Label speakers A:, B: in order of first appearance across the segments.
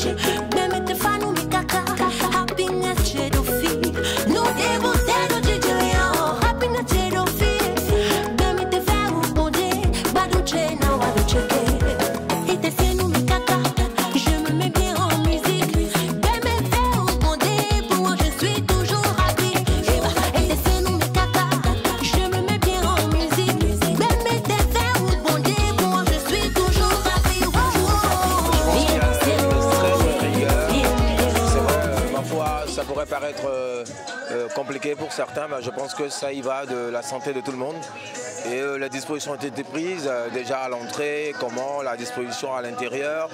A: Paraître compliqué pour certains, mais je pense que ça y va de la santé de tout le monde. Et les dispositions ont été prises déjà à l'entrée, comment la disposition à l'intérieur,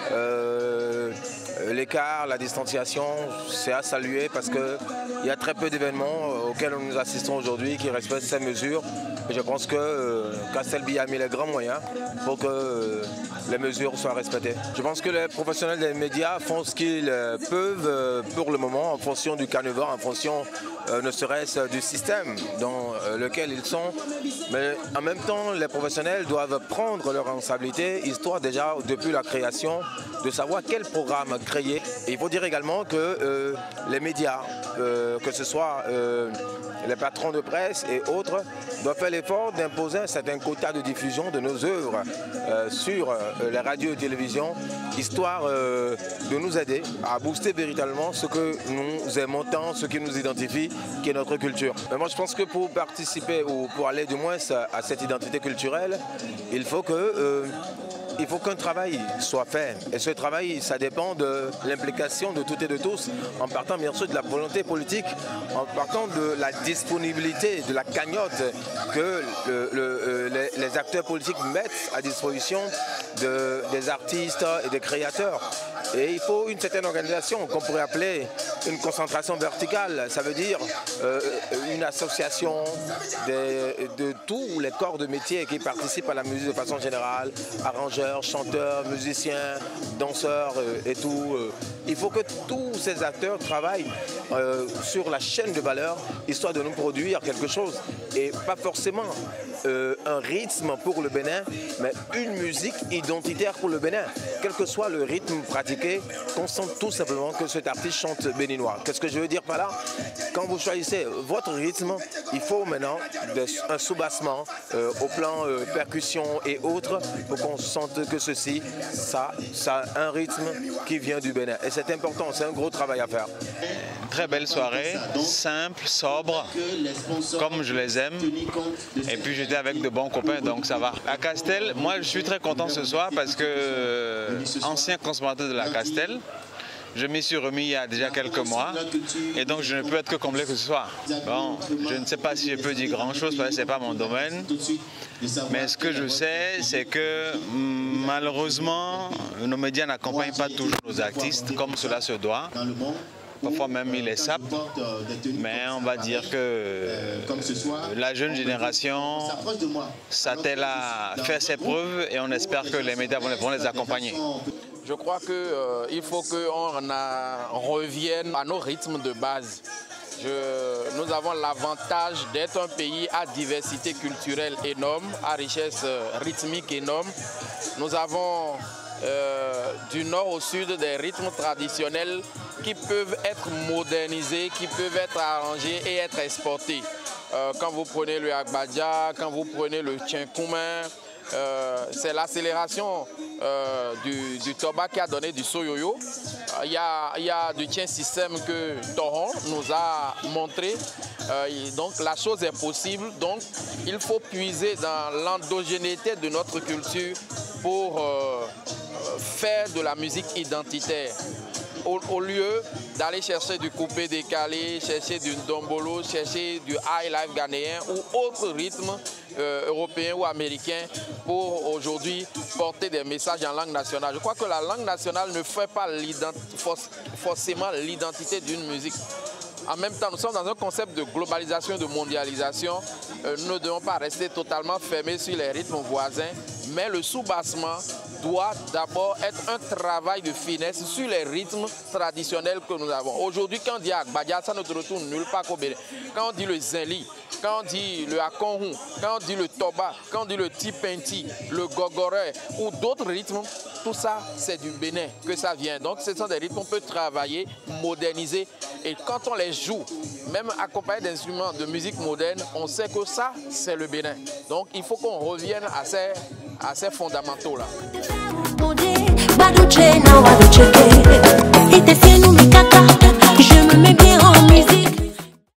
A: l'écart, la distanciation, c'est à saluer parce qu'il y a très peu d'événements auxquels nous assistons aujourd'hui qui respectent ces mesures. Et je pense que Castelbio a mis les grands moyens pour que les mesures soient respectées. Je pense que les professionnels des médias font ce qu'ils peuvent pour le moment en fonction du canevas, en fonction ne serait-ce du système dans lequel ils sont. Mais en même temps, les professionnels doivent prendre leurs responsabilités, histoire déjà, depuis la création, de savoir quel programme créer. Et il faut dire également que les médias, que ce soit les patrons de presse et autres, doivent faire l'effort d'imposer un certain quota de diffusion de nos œuvres sur les radios et télévisions, histoire de nous aider à booster véritablement ce que nous aimons tant, ce qui nous identifie, qui est notre culture. Mais moi je pense que pour participer ou pour aller du moins à cette identité culturelle, il faut qu'un travail soit fait. Et ce travail, ça dépend de l'implication de toutes et de tous, en partant bien sûr de la volonté politique, en partant de la disponibilité, de la cagnotte que les acteurs politiques mettent à disposition des artistes et des créateurs. Et il faut une certaine organisation qu'on pourrait appeler une concentration verticale. Ça veut dire une association de tous les corps de métier qui participent à la musique de façon générale, arrangeurs, chanteurs, musiciens, danseurs et tout. Il faut que tous ces acteurs travaillent sur la chaîne de valeur, histoire de nous produire quelque chose. Et pas forcément un rythme pour le Bénin, mais une musique identitaire pour le Bénin. Quel que soit le rythme pratiqué, qu'on sente tout simplement que cet artiste chante béninois. Qu'est-ce que je veux dire par là? Quand vous choisissez votre rythme, il faut maintenant un soubassement au plan percussion et autres pour qu'on sente que ceci, ça a un rythme qui vient du Bénin. Et c'est important, c'est un gros travail à faire.
B: Très belle soirée, simple, sobre, comme je les aime. Et puis j'étais avec de bons copains, donc ça va. À Castel, moi je suis très content ce soir parce que ancien consommateur de la Castel, je m'y suis remis il y a déjà quelques mois et donc je ne peux être que comblé que ce soir. Bon, je ne sais pas si je peux dire grand chose parce que ce n'est pas mon domaine, mais ce que je sais, c'est que malheureusement, nos médias n'accompagnent pas toujours nos artistes comme cela se doit. Parfois même ils les sapent, mais on va dire que la jeune génération s'attelle à faire ses preuves et on espère que les médias vont les accompagner.
C: Je crois qu'il faut qu'on revienne à nos rythmes de base. Nous avons l'avantage d'être un pays à diversité culturelle énorme, à richesse rythmique énorme. Nous avons du nord au sud des rythmes traditionnels qui peuvent être modernisés, qui peuvent être arrangés et être exportés. Quand vous prenez le agbadja, quand vous prenez le tchenkoumen, c'est l'accélération du toba qui a donné du soyoyo. Il y a du tien système que Toron nous a montré. Donc la chose est possible. Donc il faut puiser dans l'endogénéité de notre culture pour faire de la musique identitaire. Au lieu d'aller chercher du coupé décalé, chercher du dombolo, chercher du high life ghanéen ou autre rythme européen ou américain pour aujourd'hui porter des messages en langue nationale. Je crois que la langue nationale ne fait pas forcément l'identité d'une musique. En même temps, nous sommes dans un concept de globalisation et de mondialisation. Nous ne devons pas rester totalement fermés sur les rythmes voisins, mais le soubassement doit d'abord être un travail de finesse sur les rythmes traditionnels que nous avons. Aujourd'hui, quand on dit Agbadia, ça ne te retourne nulle part qu'au Bénin. Quand on dit le Zinli, quand on dit le Akonhou, quand on dit le Toba, quand on dit le Tipenti, le Gogoré ou d'autres rythmes, tout ça, c'est du Bénin que ça vient. Donc, ce sont des rythmes qu'on peut travailler, moderniser. Et quand on les joue, même accompagné d'instruments de musique moderne, on sait que ça, c'est le Bénin. Donc, il faut qu'on revienne à ces fondamentaux-là.